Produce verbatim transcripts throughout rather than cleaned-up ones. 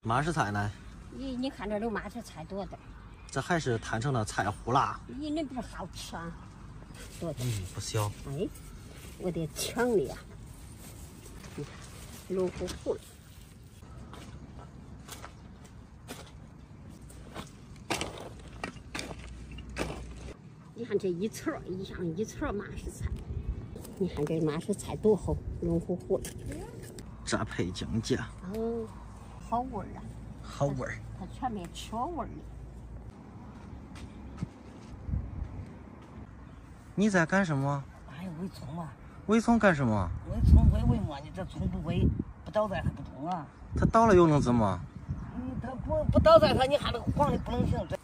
马氏菜呢？ 你你看这有马氏菜多的， 这还是摊成的菜糊啦。 你那不是好吃啊？多的。 嗯，不小。 哎，我的强的呀！你看，肉乎乎的。你看这一撮一样一撮马氏菜，你看这马氏菜多厚，肉乎乎的。 这配姜架。 哦，好味儿啊！ 好味儿。 它全没车味儿的。 你在干什么？ 哎，煨葱啊！ 煨葱干什么？ 煨葱煨煨么？你这葱不煨，不倒在还不中啊？ 它倒了又能怎么？ 嗯，它不不倒在它，你看这个黄的不能行。这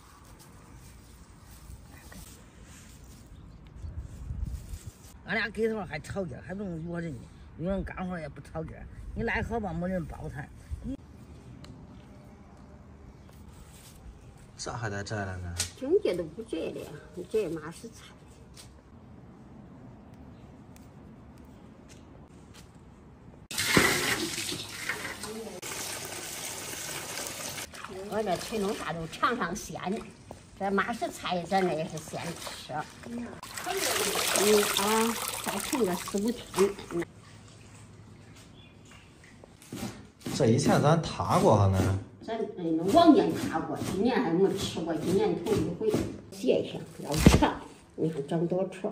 俺俩给头还吵架，还不能约人家，有人干活也不吵架。你来好吧，没人包菜。你这还得摘了呢？ 整节都不摘的呀，这马氏菜。我这吹龙虾都尝尝鲜，这马氏菜咱这也是鲜吃。嗯啊，再存个四五天。 这以前咱塌过哈呢。 咱嗯往年塌过，今年还没吃过，今年头一回。谢一下，要长，你看长多长。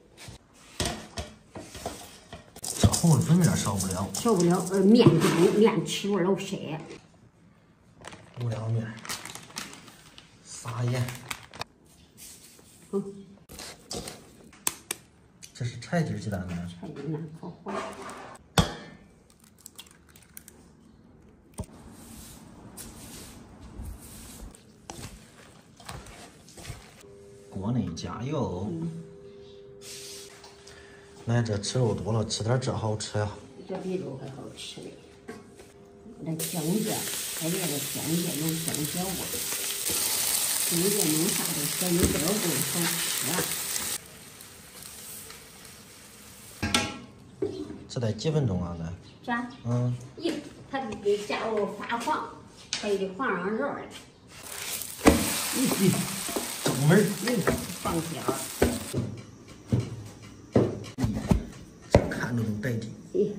这红粉面少不了。 少不了，呃，面干面吃味老深。 五两面，撒盐。 嗯， 这是柴底鸡蛋呢。 柴鸡蛋可好。 锅内加油。嗯、来，这吃肉多了，吃点这好吃呀、啊。 这比肉还好吃嘞。这姜架，它这个姜架有姜角味，姜架弄啥都小一点儿味好吃啊。 这得几分钟啊？这炸？ 嗯。 一，它得炸到发黄，还得黄上肉儿。 嗯嗯。正门儿。 嗯，放尖儿。 这看着都带劲。 咦。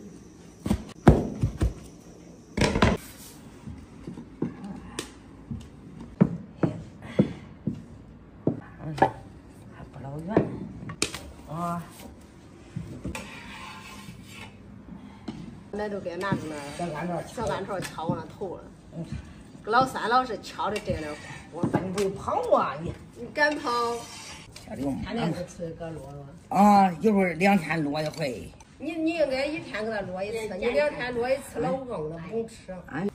还不老远啊！ 那都给拿着那小干条， 小干条敲往那头了。嗯，老三老是敲着这那锅， 你不会跑啊你？ 你敢跑？ 小刘， 天天给吃个落落。 啊，一会儿两天落一回。 你你应该一天给他落一次，你两天落一次老硬了，不用吃。 哎，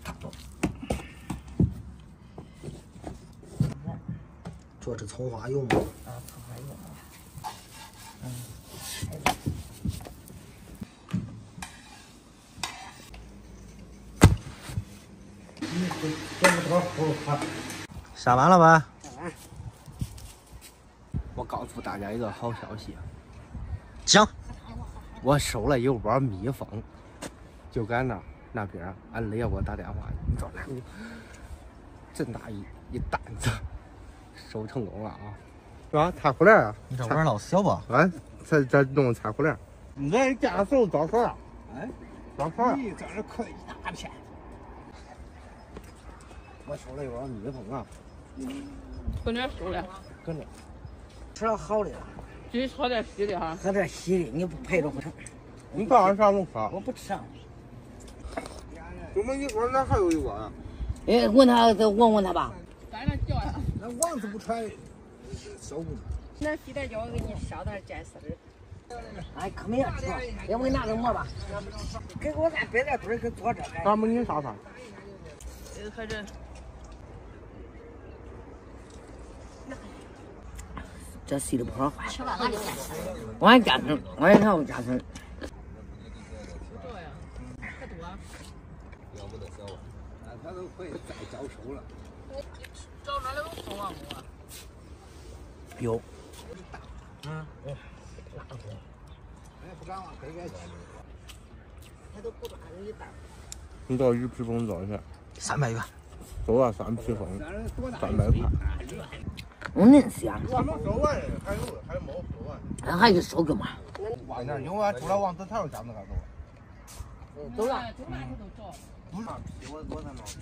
做这葱花油吗？ 啊，葱花油。嗯。 下班了吧？ 下班。 我告诉大家一个好消息， 讲。 我收了一窝蜜蜂，就在那那边，俺爷给我打电话，你知道那这么大一一担子，收成功了啊！是吧？菜胡莲啊！ 你这玩意儿老小吧？ 哎，才这弄菜胡莲，你这家收多少啊？ 哎， 多少？ 你这儿可一大片。我收了一窝蜜蜂啊。 搁哪收的？ 搁那。 吃了好的。 自己炒点稀的哈。 喝点稀的，你不配着不成。 你到俺啥能喝？ 我不吃啊。 怎么一窝那还有一窝啊？ 哎，问他，再问问他吧。 在那叫呀。 那王子不穿小裤子。 那皮带叫我给你烧点蘸丝儿。 哎，可没要吃，要不你拿着馍吧。给我再摆点堆儿，给做这个。 咱们你啥饭？ 呃，还这。 这稀的不好坏。 吃完了就干吃。 我还加层，我还让我加层。 这呀，还多。 要不得小啊，他都可以再招收了。 找哪有蜂啊馍？ 有。 嗯。哎，拉过。哎，不敢往这边去。 他都不抓着一袋。 你到鱼皮崩多少钱？ 三百元。 中华酸皮风，三百块。 我恁是呀。 我们收完的，还有还没收完。 那还就收个嘛。 往那因为除了往子头上那个走。 走了。 不是皮，我我在那皮。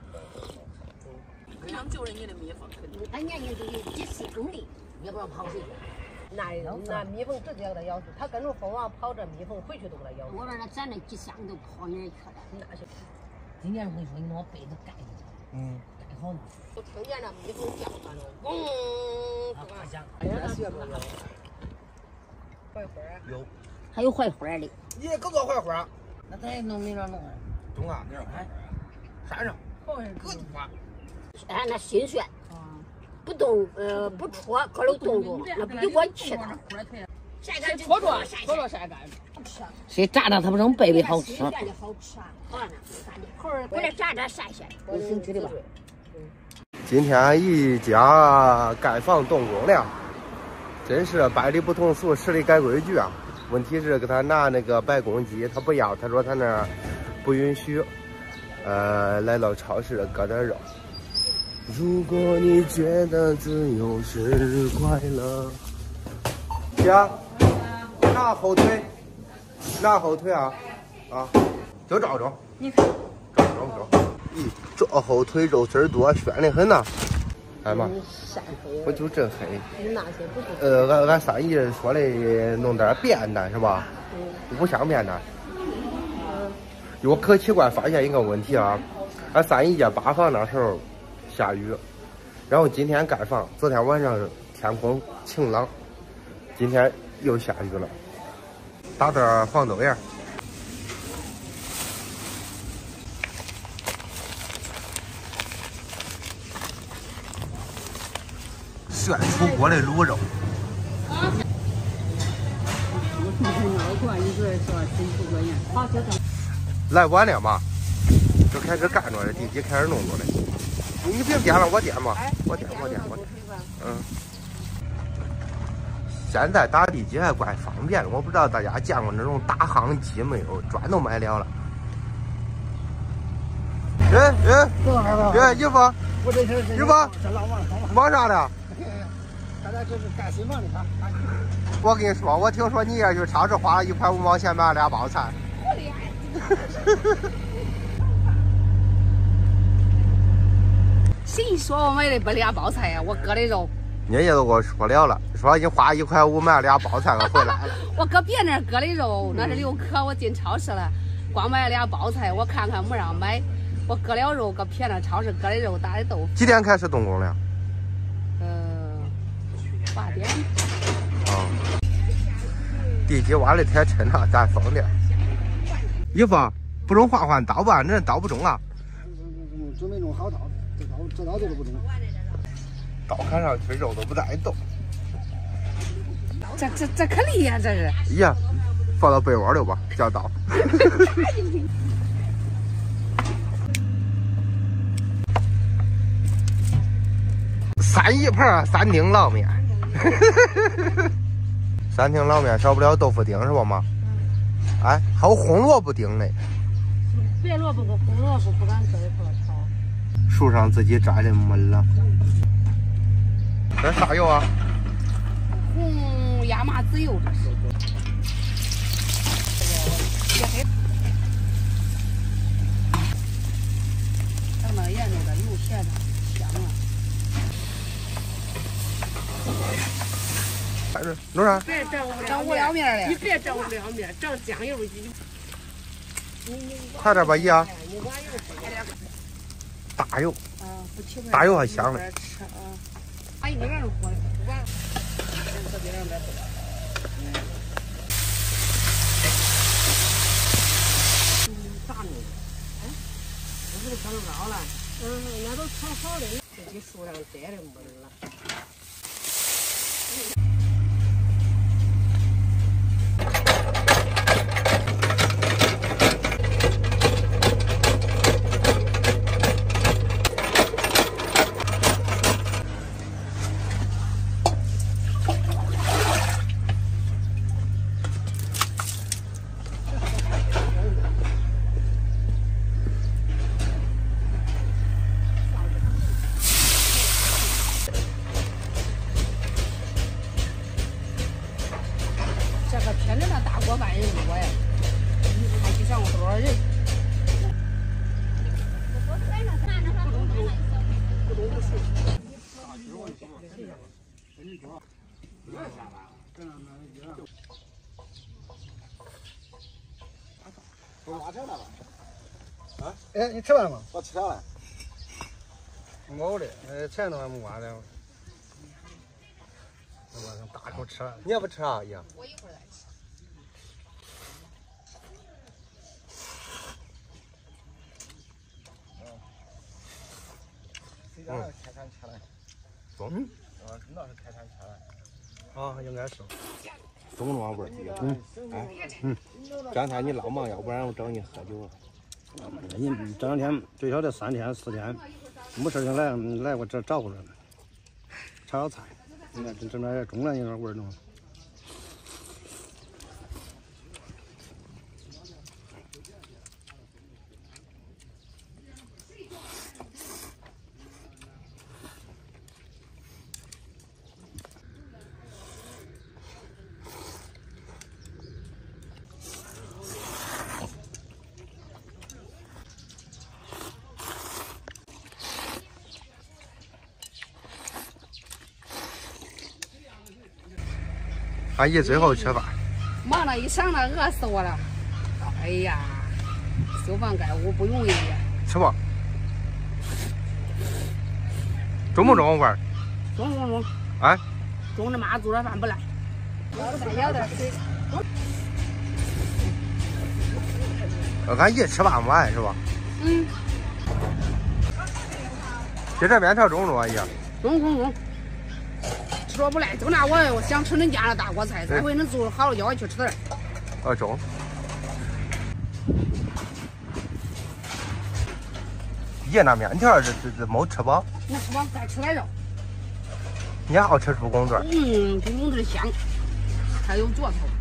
不想救人家的蜜蜂。 他年龄就有几十公里， 也不知道跑谁。 那那蜜蜂直接给他咬死，他跟着蜂王跑着，蜜蜂回去都给他咬死。 我让他攒了几箱都跑哪儿去了？ 那是。 今年我跟你说，你把我被子盖上去， 嗯， 盖好了。 我听见那蜜蜂叫唤了，嗡， 啊，不响。 哎呀，那学不了。槐花有。 还有槐花的。 你搁个槐花。 那咱也弄明儿弄啊。 中啊，明儿哎， 山上。搁地花。 哎，那新鲜。不动，呃，不戳，可有动作，那不就我吃的？晒干戳着，戳着晒干。 谁炸的它不成贝贝好吃？ 新鲜的好吃啊！好呢，后儿过来炸炸晒晒。 有兴趣的吧？ 今天一家盖房动工了，真是百里不同俗，十里改规矩啊！问题是给他拿那个白公鸡，他不要，他说他那儿不允许。呃，来到超市割点肉。如果你觉得自由是快乐，姐，拿后腿，拿后腿啊，啊，就照着，你看，照照照，咦，这后腿肉丝多，鲜的很呐，哎妈，我就真黑。 那些不是。 呃，俺俺三姨说的弄点便当是吧？五香便当。我可奇怪，发现一个问题啊，俺三姨家八房那时候下雨，然后今天盖房，昨天晚上天空晴朗，今天又下雨了。打点黄豆芽，炫出锅的卤肉。来晚了嘛，就开始干着了，地基开始弄着了。你别点了，我点嘛，我点我点我点。嗯。现在打地基还怪方便的，我不知道大家见过那种大夯机没有？砖都买了了。哎哎，哎，姨夫，姨夫，忙啥呢？ 大家这是干新房的他。 我跟你说，我听说你也去超市花了一块五毛钱买了俩包菜。 我厉害。 谁说我买的不俩包菜呀？我割的肉。 你也都给我说了了，说你花一块五买了俩包菜了回来了。 我搁别那儿割的肉，那是六克，我进超市了，光买了俩包菜，我看看没让买，我割了肉，搁别那超市割的肉打的豆腐。 几点开始动工了？ 呃，八点。 啊。地基挖的太沉了，咱封点。姨夫，不中换换刀吧？你这刀不中啊？ 准备弄好刀，这刀这刀就是不中。 刀砍上去肉都不带动。 这这这可厉害，这是。 呀，放到被窝里吧，叫刀。三一盘三丁捞面。三丁捞面少不了豆腐丁是吧妈？哎，还有红萝卜丁呢。 白萝卜和红萝卜不敢搁一块炒。 树上自己摘的闷了。这啥油啊？ 红亚麻籽油，这是。等到盐那个油咸的香了。 开始弄啥？ 别整整不了面了，你别整不了面，整酱油鸡。 快点吧，姨啊！大油。 啊，不起来。 大油还香呢。 吃啊！阿姨那边儿火，不管。搁别人边做。嗯，咋弄？哎，我这个可能老了。 嗯，那都炒好的。 自己树上摘的没了。 我挖车了吧？ 啊？哎，你吃完了吗？ 我吃了。 没的，呃，前头还没挖呢。我上大口吃了。 你也不吃啊？爷？ 我一会儿再吃。 谁家开餐车了？ 嗯。 啊，真的是开餐车了。 啊，应该是。 中路味儿，嗯，哎，嗯，刚才你老忙，要不然我找你喝酒了。 你这两天最少得三天四天，没事就来来我这找我了，炒炒菜。你看这这那中南有点味儿呢。 阿姨最后吃饭， 忙了一晌了，饿死我了。哎呀，修房盖屋不容易呀。 吃吧。中不中味儿？ 中中中。 哎。 中的妈做的饭不赖。再舀点水。 俺姨吃饭不完是吧？ 嗯。 就这面条中不中啊姨？ 中中中。吃着不赖，就那我我想吃恁家的大锅菜，这回恁做好了叫我去吃点。 哦中。爷那面条这这这没吃饱？ 没吃饱，再吃点肉。 你好吃猪公嘴？ 嗯，猪公嘴香，还有脚头。